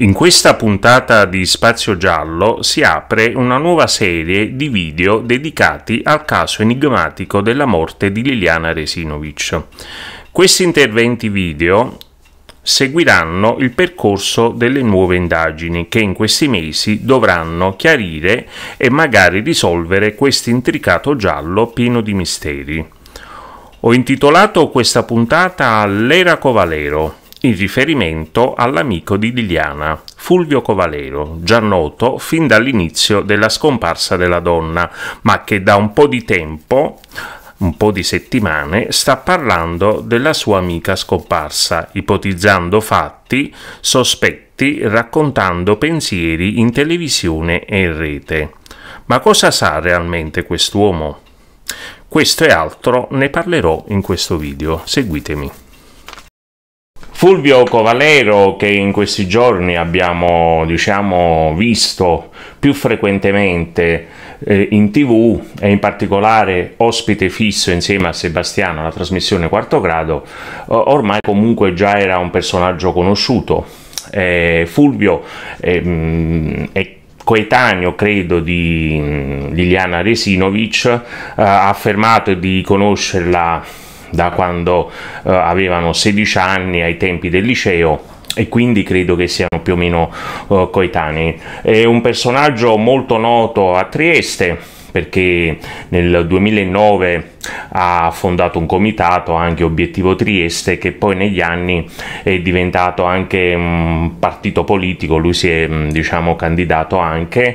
In questa puntata di Spazio Giallo si apre una nuova serie di video dedicati al caso enigmatico della morte di Liliana Resinovic. Questi interventi video seguiranno il percorso delle nuove indagini che in questi mesi dovranno chiarire e magari risolvere questo intricato giallo pieno di misteri. Ho intitolato questa puntata L'era Covalero, in riferimento all'amico di Liliana, Fulvio Covalero, già noto fin dall'inizio della scomparsa della donna, ma che da un po' di tempo, un po' di settimane, sta parlando della sua amica scomparsa, ipotizzando fatti, sospetti, raccontando pensieri in televisione e in rete. Ma cosa sa realmente quest'uomo? Questo e altro ne parlerò in questo video, seguitemi. Fulvio Covalero, che in questi giorni abbiamo visto più frequentemente in TV e in particolare ospite fisso insieme a Sebastiano alla trasmissione Quarto Grado, ormai comunque già era un personaggio conosciuto. Fulvio è coetaneo, credo, di Liliana Resinovic, ha affermato di conoscerla da quando avevano 16 anni, ai tempi del liceo, e quindi credo che siano più o meno coetanei. È un personaggio molto noto a Trieste, perché nel 2009 ha fondato un comitato, anche Obiettivo Trieste, che poi negli anni è diventato anche un partito politico. Lui si è candidato anche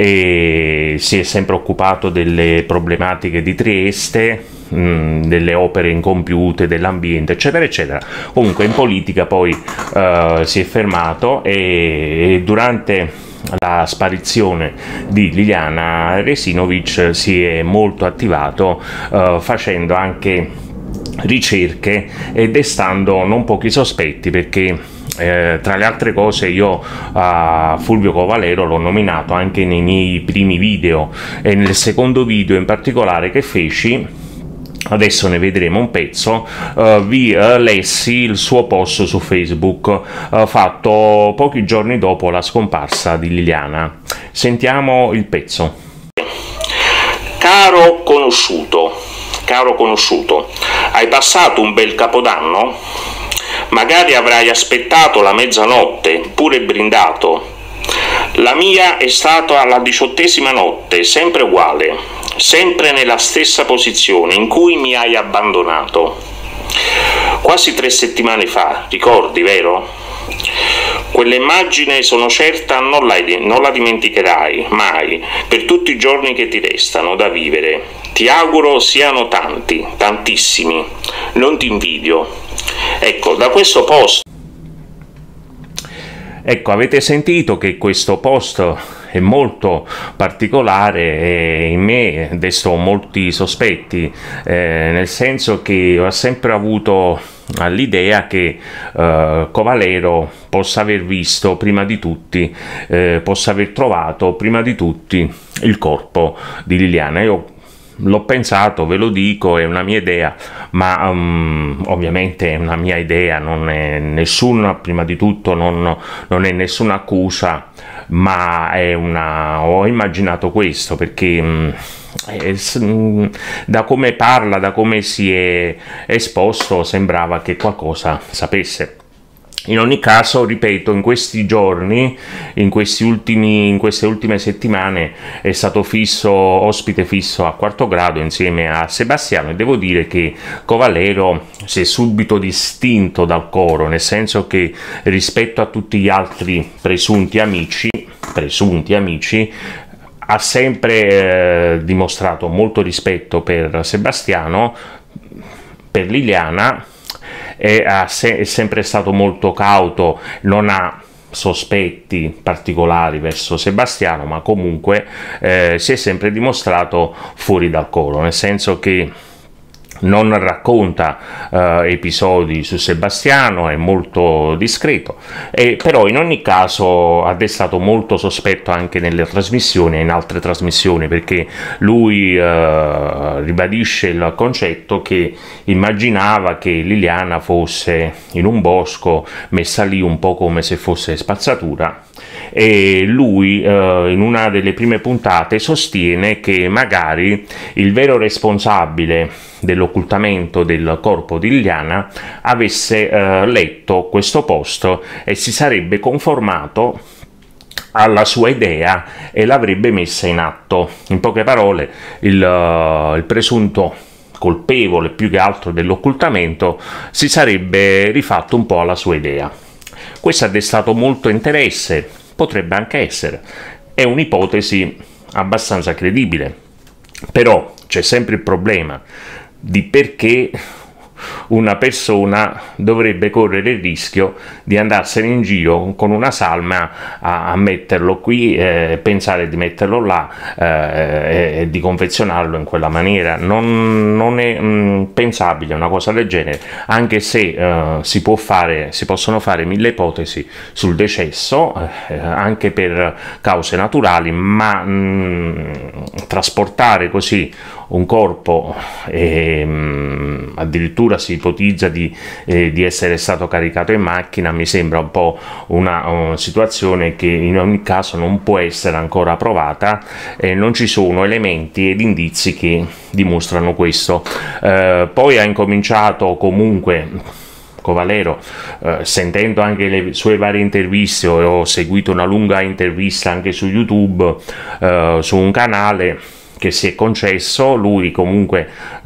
e si è sempre occupato delle problematiche di Trieste, delle opere incompiute, dell'ambiente, eccetera eccetera. Comunque in politica poi si è fermato, e durante la sparizione di Liliana Resinovic si è molto attivato, facendo anche ricerche e destando non pochi sospetti, perché tra le altre cose io Fulvio Covalero l'ho nominato anche nei miei primi video, e nel secondo video in particolare che feci, adesso ne vedremo un pezzo, vi lessi il suo post su Facebook fatto pochi giorni dopo la scomparsa di Liliana. Sentiamo il pezzo. Caro conosciuto, hai passato un bel Capodanno? Magari avrai aspettato la mezzanotte, pure brindato. La mia è stata alla 18ª notte, sempre uguale, sempre nella stessa posizione in cui mi hai abbandonato. Quasi 3 settimane fa, ricordi, vero? Quell'immagine, sono certa, non la dimenticherai mai, per tutti i giorni che ti restano da vivere. Ti auguro siano tanti, tantissimi. Non ti invidio. Ecco, da questo post... Ecco, avete sentito che questo post è molto particolare e in me destò molti sospetti, nel senso che ho sempre avuto l'idea che Covalero possa aver visto prima di tutti, possa aver trovato prima di tutti il corpo di Liliana. Io l'ho pensato, ve lo dico, è una mia idea, ma ovviamente è una mia idea, non è nessuna, prima di tutto non è nessuna accusa, ma è ho immaginato questo perché da come parla, da come si è esposto, sembrava che qualcosa sapesse. In ogni caso, ripeto, in questi giorni, in queste ultime settimane, è stato ospite fisso a Quarto Grado insieme a Sebastiano, e devo dire che Covalero si è subito distinto dal coro, nel senso che rispetto a tutti gli altri presunti amici, ha sempre dimostrato molto rispetto per Sebastiano, per Liliana, è sempre stato molto cauto, non ha sospetti particolari verso Sebastiano, ma comunque si è sempre dimostrato fuori dal coro, nel senso che non racconta episodi su Sebastiano, è molto discreto, però in ogni caso ha destato molto sospetto anche nelle trasmissioni e in altre trasmissioni, perché lui ribadisce il concetto che immaginava che Liliana fosse in un bosco messa lì un po' come se fosse spazzatura, e lui in una delle prime puntate sostiene che magari il vero responsabile dell'occultamento del corpo di Liliana avesse letto questo post e si sarebbe conformato alla sua idea e l'avrebbe messa in atto. In poche parole, il presunto colpevole più che altro dell'occultamento si sarebbe rifatto un po' alla sua idea. Questo ha destato molto interesse, potrebbe anche essere, è un'ipotesi abbastanza credibile, però c'è sempre il problema di perché una persona dovrebbe correre il rischio di andarsene in giro con una salma a metterlo qui, pensare di metterlo là e di confezionarlo in quella maniera. Non è pensabile una cosa del genere, anche se si possono fare mille ipotesi sul decesso, anche per cause naturali, ma trasportare così un corpo addirittura si ipotizza di essere stato caricato in macchina, mi sembra un po' una situazione che in ogni caso non può essere ancora provata, non ci sono elementi ed indizi che dimostrano questo. Poi ha incominciato comunque Covalero, sentendo anche le sue varie interviste, ho seguito una lunga intervista anche su YouTube, su un canale che si è concesso, lui comunque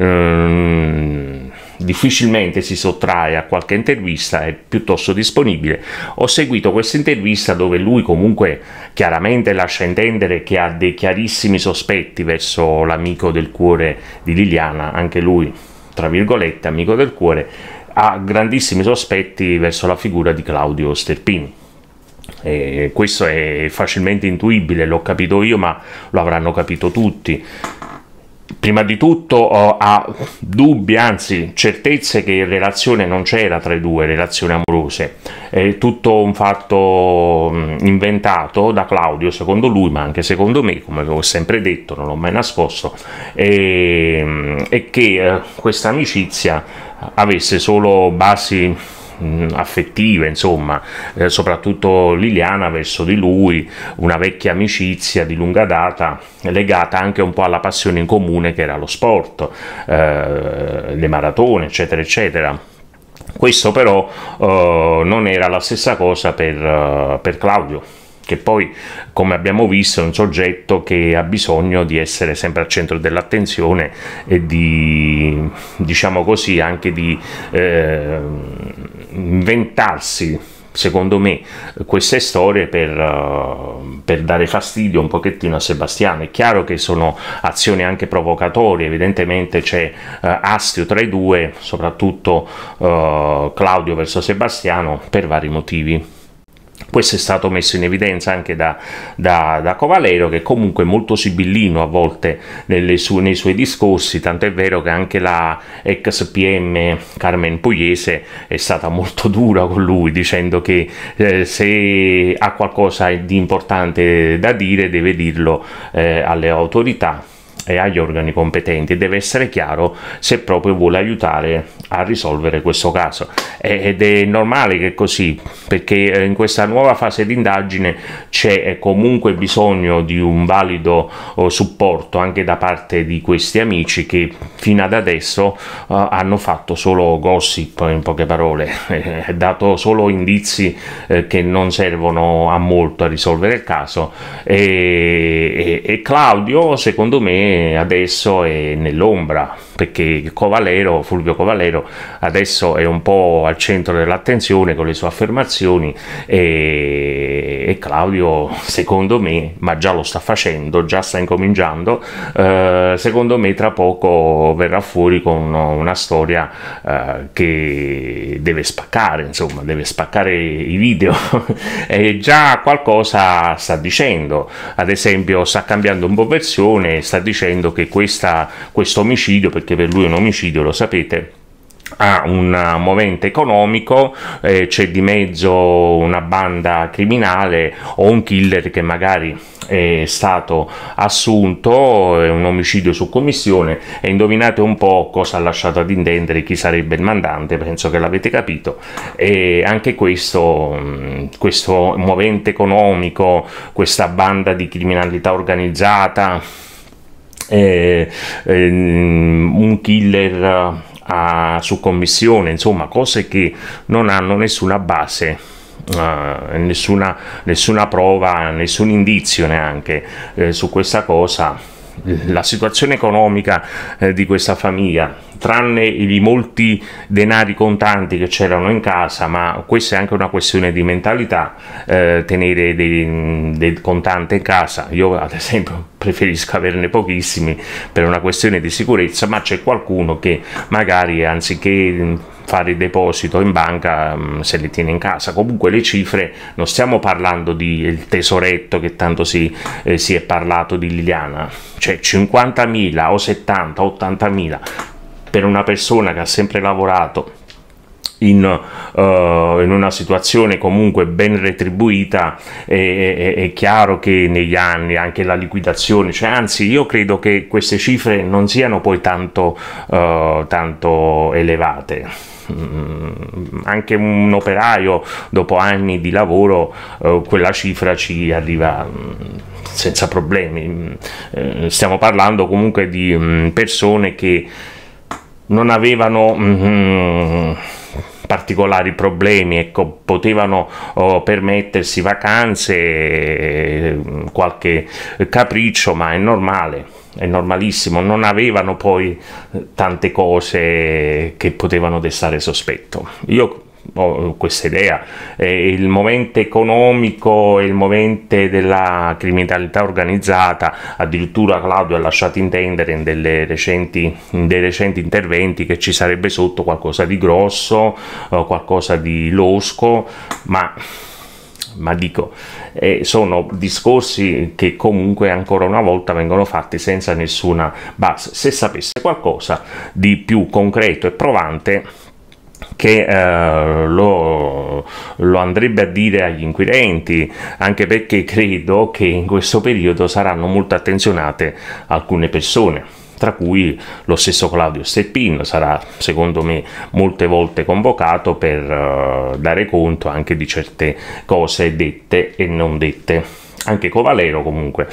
difficilmente si sottrae a qualche intervista, è piuttosto disponibile. Ho seguito questa intervista dove lui comunque chiaramente lascia intendere che ha dei chiarissimi sospetti verso l'amico del cuore di Liliana, anche lui tra virgolette amico del cuore, ha grandissimi sospetti verso la figura di Claudio Sterpini. Questo è facilmente intuibile, l'ho capito io, ma lo avranno capito tutti. Prima di tutto ha dubbi, anzi certezze che in relazione non c'era tra i due, relazioni amorose. È tutto un fatto inventato da Claudio, secondo lui, ma anche secondo me, come ho sempre detto, non l'ho mai nascosto, e che questa amicizia avesse solo basi affettive, insomma, soprattutto Liliana verso di lui, una vecchia amicizia di lunga data legata anche un po' alla passione in comune che era lo sport, le maratone, eccetera eccetera. Questo però non era la stessa cosa per Claudio, che poi, come abbiamo visto, è un soggetto che ha bisogno di essere sempre al centro dell'attenzione e di, diciamo così, anche di inventarsi, secondo me, queste storie per dare fastidio un pochettino a Sebastiano. È chiaro che sono azioni anche provocatorie, evidentemente c'è astio tra i due, soprattutto Claudio verso Sebastiano, per vari motivi. Questo è stato messo in evidenza anche da Covalero, che comunque è molto sibillino a volte nei suoi discorsi, tant'è vero che anche la ex PM Carmen Pugliese è stata molto dura con lui, dicendo che se ha qualcosa di importante da dire deve dirlo alle autorità e agli organi competenti, e deve essere chiaro se proprio vuole aiutare a risolvere questo caso, ed è normale che è così, perché in questa nuova fase di indagine c'è comunque bisogno di un valido supporto anche da parte di questi amici che fino ad adesso hanno fatto solo gossip, in poche parole, dato solo indizi che non servono a molto a risolvere il caso, e Claudio secondo me adesso è nell'ombra, perché Fulvio Covalero adesso è un po' al centro dell'attenzione con le sue affermazioni, e Claudio secondo me, ma già lo sta facendo, già sta incominciando, secondo me tra poco verrà fuori con una storia che deve spaccare, insomma deve spaccare i video e già qualcosa sta dicendo, ad esempio sta cambiando un po' versione, sta dicendo dicendo che questo omicidio, perché per lui è un omicidio, lo sapete, ha un movente economico, c'è di mezzo una banda criminale o un killer che magari è stato assunto, è un omicidio su commissione, e indovinate un po' cosa ha lasciato ad intendere chi sarebbe il mandante, penso che l'avete capito. E anche questo movente economico, questa banda di criminalità organizzata, un killer su commissione, insomma cose che non hanno nessuna base, nessuna prova, nessun indizio neanche su questa cosa. La situazione economica di questa famiglia, tranne i molti denari contanti che c'erano in casa, ma questa è anche una questione di mentalità, tenere del contante in casa. Io ad esempio preferisco averne pochissimi per una questione di sicurezza, ma c'è qualcuno che magari anziché fare il deposito in banca se li tiene in casa. Comunque le cifre, non stiamo parlando del tesoretto che tanto si è parlato di Liliana, cioè 50.000 o 70, 80.000 per una persona che ha sempre lavorato in una situazione comunque ben retribuita. È chiaro che negli anni anche la liquidazione, cioè, anzi io credo che queste cifre non siano poi tanto elevate. Anche un operaio dopo anni di lavoro quella cifra ci arriva senza problemi. Stiamo parlando comunque di persone che non avevano particolari problemi, ecco, potevano permettersi vacanze, qualche capriccio, ma è normale. È normalissimo, non avevano poi tante cose che potevano destare sospetto. Io ho questa idea, il movente economico e il movente della criminalità organizzata, addirittura Claudio ha lasciato intendere in dei recenti interventi che ci sarebbe sotto qualcosa di grosso, qualcosa di losco, ma dico, sono discorsi che comunque ancora una volta vengono fatti senza nessuna base. Se sapesse qualcosa di più concreto e provante, che lo andrebbe a dire agli inquirenti, anche perché credo che in questo periodo saranno molto attenzionate alcune persone, tra cui lo stesso Claudio Steppin sarà secondo me molte volte convocato per dare conto anche di certe cose dette e non dette. Anche Covalero comunque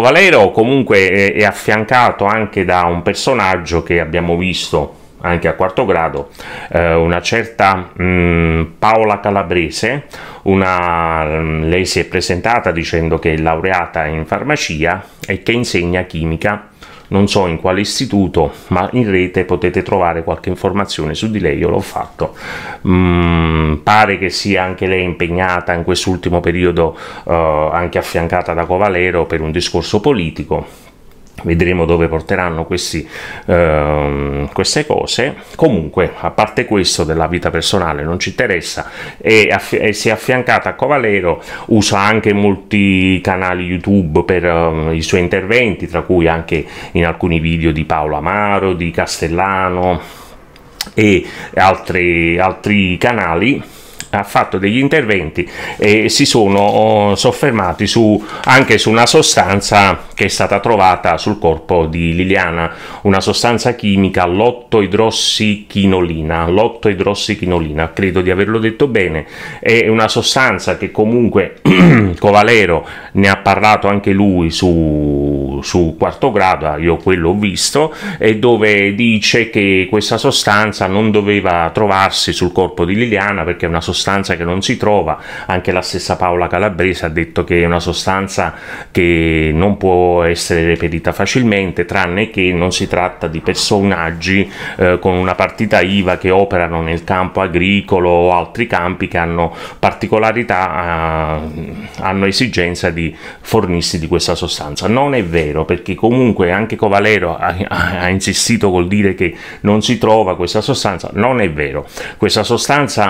è affiancato anche da un personaggio che abbiamo visto anche a quarto grado, una certa Paola Calabrese. Lei si è presentata dicendo che è laureata in farmacia e che insegna chimica, non so in quale istituto, ma in rete potete trovare qualche informazione su di lei. Io l'ho fatto. Pare che sia anche lei impegnata in quest'ultimo periodo, anche affiancata da Covalero per un discorso politico. Vedremo dove porteranno queste cose. Comunque, a parte questo della vita personale non ci interessa, e si è affiancata a Covalero, usa anche molti canali YouTube per i suoi interventi, tra cui anche in alcuni video di Paolo Amaro, di Castellano e altri canali. Ha fatto degli interventi e si sono soffermati anche su una sostanza che è stata trovata sul corpo di Liliana, una sostanza chimica, l'ottoidrossichinolina, credo di averlo detto bene. È una sostanza che comunque Covalero ne ha parlato anche lui su quarto grado, io quello ho visto, e dove dice che questa sostanza non doveva trovarsi sul corpo di Liliana perché è una sostanza che non si trova. Anche la stessa Paola Calabrese ha detto che è una sostanza che non può essere reperita facilmente, tranne che non si tratta di personaggi con una partita IVA che operano nel campo agricolo o altri campi che hanno particolarità, hanno esigenza di fornirsi di questa sostanza. Non è vero, perché comunque anche Covalero ha insistito col dire che non si trova questa sostanza. Non è vero, questa sostanza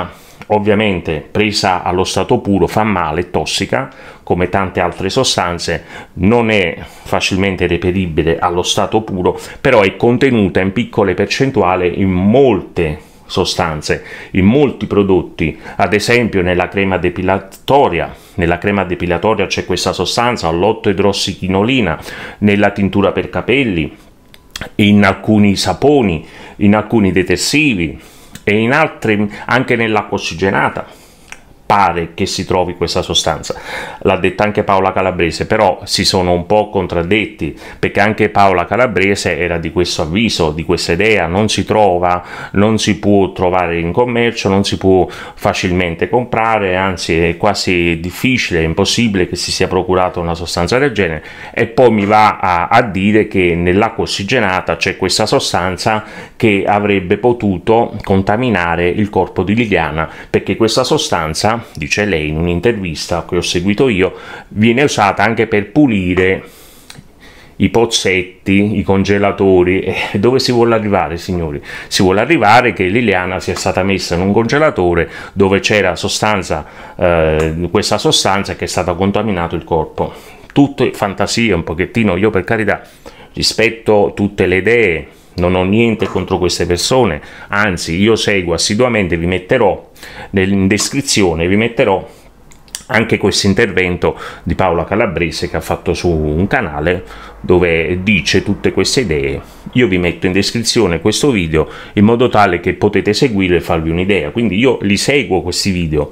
ovviamente presa allo stato puro fa male, è tossica, come tante altre sostanze, non è facilmente reperibile allo stato puro, però è contenuta in piccole percentuali in molte sostanze, in molti prodotti, ad esempio nella crema depilatoria. Nella crema depilatoria c'è questa sostanza, l'8-idrossichinolina, nella tintura per capelli, in alcuni saponi, in alcuni detersivi e in altri, anche nell'acqua ossigenata pare che si trovi questa sostanza. L'ha detta anche Paola Calabrese, però si sono un po' contraddetti, perché anche Paola Calabrese era di questo avviso, di questa idea: non si trova, non si può trovare in commercio, non si può facilmente comprare, anzi è quasi difficile, è impossibile che si sia procurato una sostanza del genere. E poi mi va a dire che nell'acqua ossigenata c'è questa sostanza che avrebbe potuto contaminare il corpo di Liliana, perché questa sostanza, dice lei in un'intervista che ho seguito io, viene usata anche per pulire i pozzetti, i congelatori. Dove si vuole arrivare, signori? Si vuole arrivare che Liliana sia stata messa in un congelatore dove c'era sostanza, questa sostanza, che è stata contaminato il corpo. Tutte fantasie un pochettino. Io, per carità, rispetto tutte le idee, non ho niente contro queste persone, anzi io seguo assiduamente, vi metterò in descrizione, vi metterò anche questo intervento di Paola Calabrese che ha fatto su un canale dove dice tutte queste idee. Io vi metto in descrizione questo video in modo tale che potete seguire e farvi un'idea. Quindi io li seguo questi video,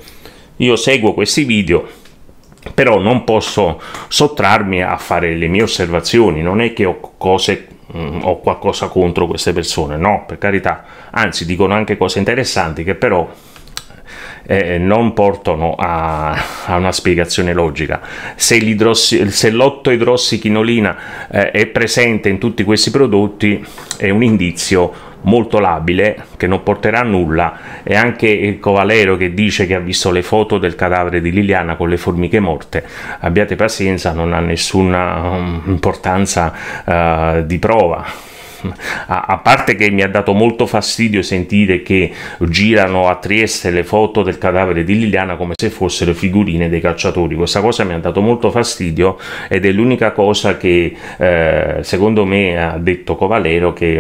però non posso sottrarmi a fare le mie osservazioni. Non è che ho qualcosa contro queste persone, no, per carità, anzi dicono anche cose interessanti che però non portano a una spiegazione logica. Se l'8-idrossichinolina è presente in tutti questi prodotti, è un indizio molto labile che non porterà a nulla. E anche il Covalero che dice che ha visto le foto del cadavere di Liliana con le formiche morte, abbiate pazienza, non ha nessuna importanza di prova. A parte che mi ha dato molto fastidio sentire che girano a Trieste le foto del cadavere di Liliana come se fossero figurine dei calciatori. Questa cosa mi ha dato molto fastidio ed è l'unica cosa che secondo me ha detto Covalero che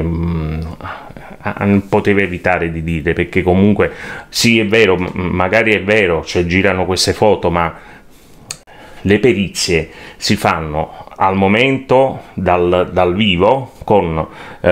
poteva evitare di dire, perché comunque sì, è vero, magari è vero, cioè girano queste foto, ma le perizie si fanno al momento dal vivo con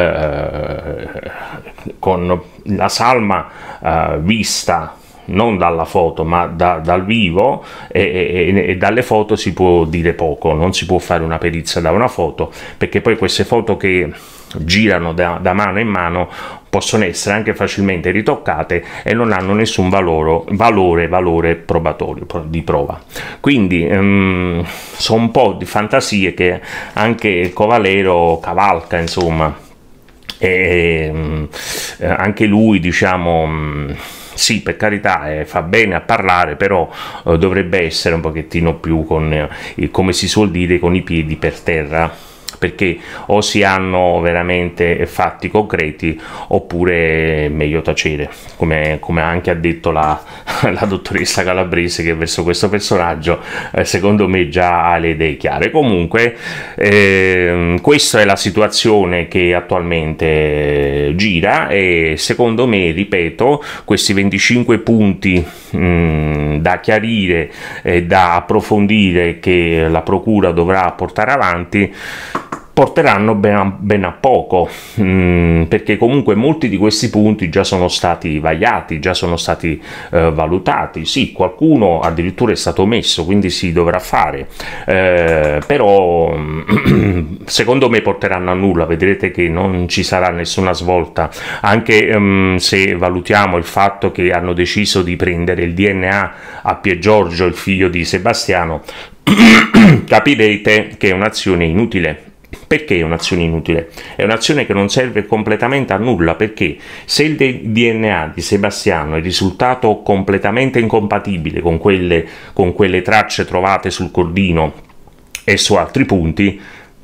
la salma vista non dalla foto ma dal vivo, e dalle foto si può dire poco, non si può fare una perizia da una foto, perché poi queste foto che girano da mano in mano possono essere anche facilmente ritoccate e non hanno nessun valore probatorio di prova. Quindi sono un po' di fantasie che anche il Covalero cavalca, insomma, e anche lui, diciamo, sì, per carità, fa bene a parlare, però dovrebbe essere un pochettino più come si suol dire, con i piedi per terra, perché o si hanno veramente fatti concreti oppure è meglio tacere, come anche ha detto la dottoressa Calabrese, che verso questo personaggio secondo me già ha le idee chiare. Comunque questa è la situazione che attualmente gira, e secondo me, ripeto, questi 25 punti da chiarire e da approfondire che la procura dovrà portare avanti porteranno ben a poco, perché comunque molti di questi punti già sono stati vagliati, già sono stati valutati. Sì, qualcuno addirittura è stato omesso, quindi si dovrà fare, però secondo me porteranno a nulla. Vedrete che non ci sarà nessuna svolta, anche se valutiamo il fatto che hanno deciso di prendere il DNA a Piergiorgio, il figlio di Sebastiano. Capirete che è un'azione inutile. Perché è un'azione inutile? È un'azione che non serve completamente a nulla, perché se il DNA di Sebastiano è risultato completamente incompatibile con quelle tracce trovate sul cordino e su altri punti,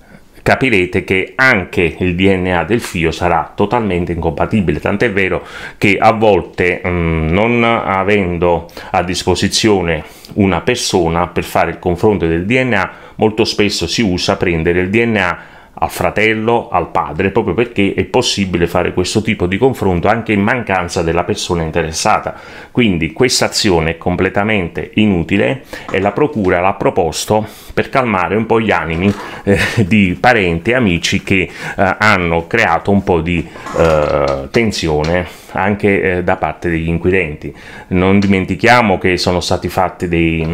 capirete che anche il DNA del figlio sarà totalmente incompatibile, tant'è vero che a volte non avendo a disposizione una persona per fare il confronto del DNA, molto spesso si usa prendere il DNA al fratello, al padre, proprio perché è possibile fare questo tipo di confronto anche in mancanza della persona interessata. Quindi questa azione è completamente inutile e la procura l'ha proposto per calmare un po' gli animi di parenti e amici che hanno creato un po' di tensione anche da parte degli inquirenti. Non dimentichiamo che sono stati fatti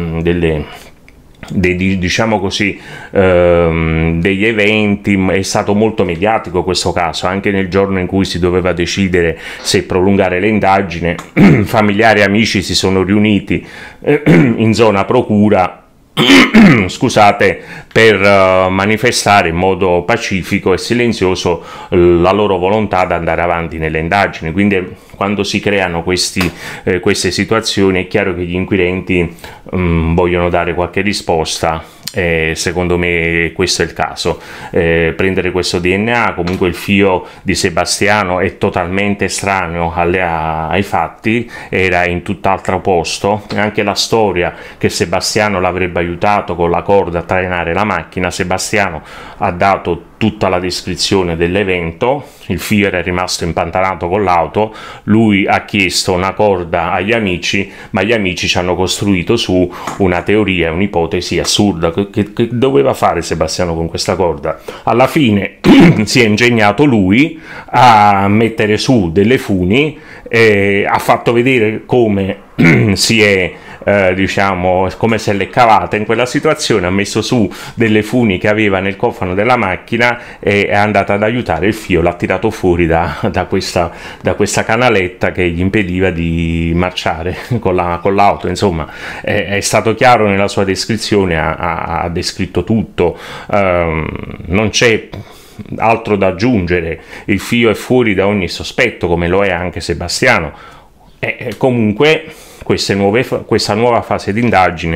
diciamo così, degli eventi, è stato molto mediatico questo caso, anche nel giorno in cui si doveva decidere se prolungare le indagini, familiari e amici si sono riuniti in zona procura scusate, per manifestare in modo pacifico e silenzioso la loro volontà ad andare avanti nelle indagini. Quindi quando si creano queste situazioni è chiaro che gli inquirenti vogliono dare qualche risposta. Secondo me questo è il caso, prendere questo DNA. Comunque il figlio di Sebastiano è totalmente estraneo ai fatti, era in tutt'altro posto, e anche la storia che Sebastiano l'avrebbe aiutato con la corda a trainare la macchina. Sebastiano ha dato tutta la descrizione dell'evento, il figlio era rimasto impantanato con l'auto, lui ha chiesto una corda agli amici, ma gli amici ci hanno costruito su una teoria, un'ipotesi assurda che doveva fare Sebastiano con questa corda. Alla fine si è ingegnato lui a mettere su delle funi e ha fatto vedere come si è diciamo come se l'è cavata in quella situazione, ha messo su delle funi che aveva nel cofano della macchina e è andata ad aiutare il figlio, l'ha tirato fuori da questa canaletta che gli impediva di marciare con l'auto. Insomma, è stato chiaro nella sua descrizione, ha descritto tutto, non c'è altro da aggiungere. Il figlio è fuori da ogni sospetto, come lo è anche Sebastiano. Comunque questa nuova fase di indagine,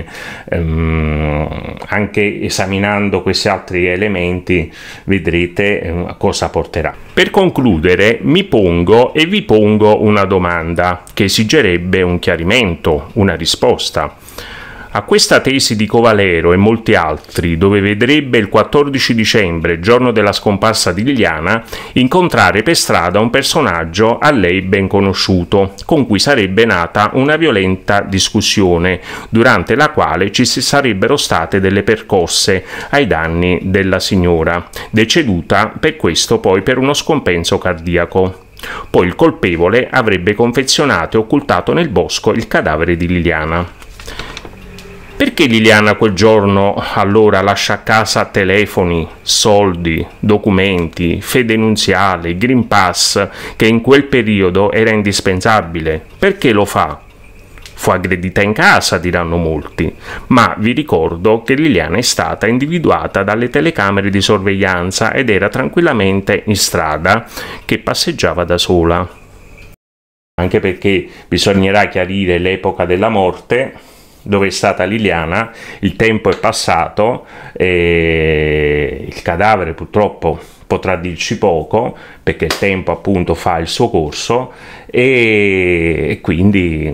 anche esaminando questi altri elementi, vedrete cosa porterà. Per concludere mi pongo e vi pongo una domanda che esigerebbe un chiarimento, una risposta. A questa tesi di Covalero e molti altri, dove vedrebbe il 14 dicembre, giorno della scomparsa di Liliana, incontrare per strada un personaggio a lei ben conosciuto, con cui sarebbe nata una violenta discussione, durante la quale ci sarebbero state delle percosse ai danni della signora, deceduta per questo poi per uno scompenso cardiaco. Poi il colpevole avrebbe confezionato e occultato nel bosco il cadavere di Liliana. Perché Liliana quel giorno allora lascia a casa telefoni, soldi, documenti, fede nunziale, Green Pass, che in quel periodo era indispensabile? Perché lo fa? Fu aggredita in casa, diranno molti, ma vi ricordo che Liliana è stata individuata dalle telecamere di sorveglianza ed era tranquillamente in strada, che passeggiava da sola. Anche perché bisognerà chiarire l'epoca della morte, dove è stata Liliana, il tempo è passato e il cadavere purtroppo potrà dirci poco, perché il tempo appunto fa il suo corso e quindi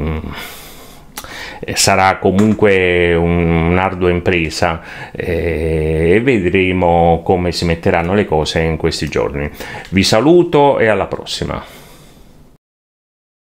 sarà comunque un'ardua impresa e vedremo come si metteranno le cose in questi giorni. Vi saluto e alla prossima.